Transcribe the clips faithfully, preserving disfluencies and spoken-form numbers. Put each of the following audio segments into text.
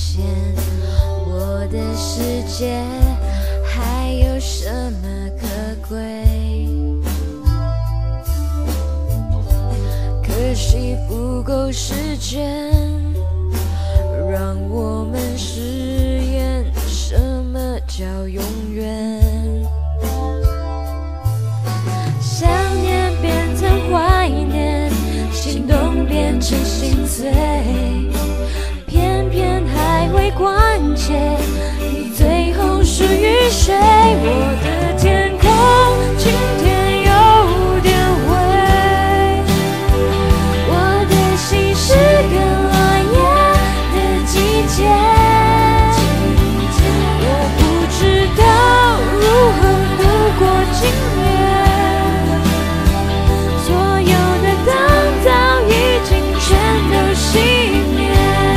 现我的世界还有什么可贵，可惜不够时间让我们实验什么叫永远。想念变成怀念，心动变成心碎，偏偏还会关切你最后属于谁。我的天空今天有点灰，我的心是个落叶的季节，我不知道如何度过今夜，所有的灯早已经全都熄灭。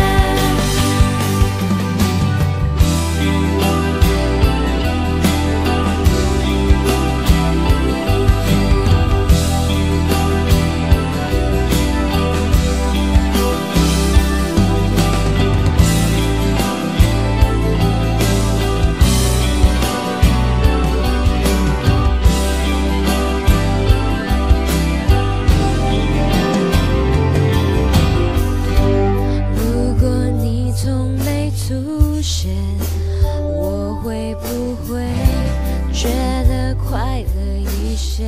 如果你从没出现，我会不会觉得快乐一些？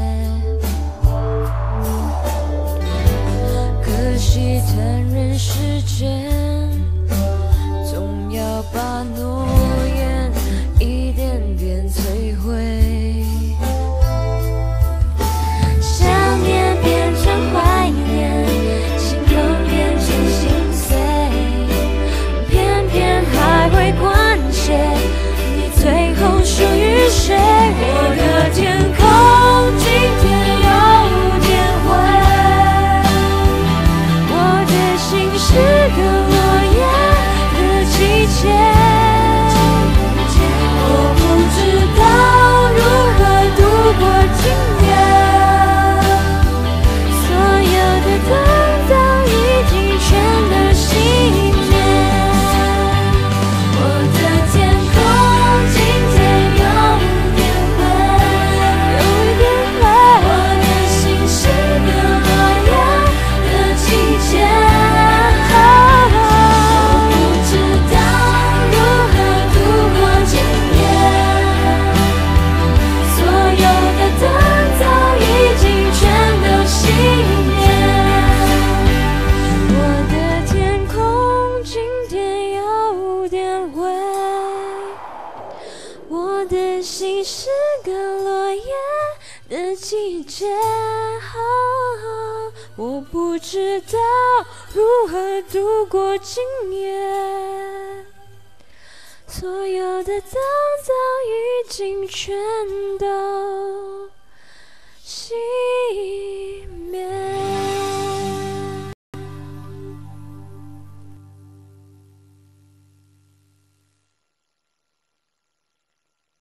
可惜承认时间总要把诺言一点点摧毁，想念变成怀念，心痛变成心碎，偏偏还会关切你最后属于谁。我的天空今天有点灰，我的心是个落叶的季节，我不知道如何度过今夜，所有的灯早已经全都熄灭。我的天空今天有点灰，有点灰，我的心是个落叶的季节，我不知道如何度过今夜，所有的灯早已经全都熄灭。我的天空今天有点灰，我的心是个落叶的季节，我不知道如何度过今夜，所有的灯早已经全都熄灭。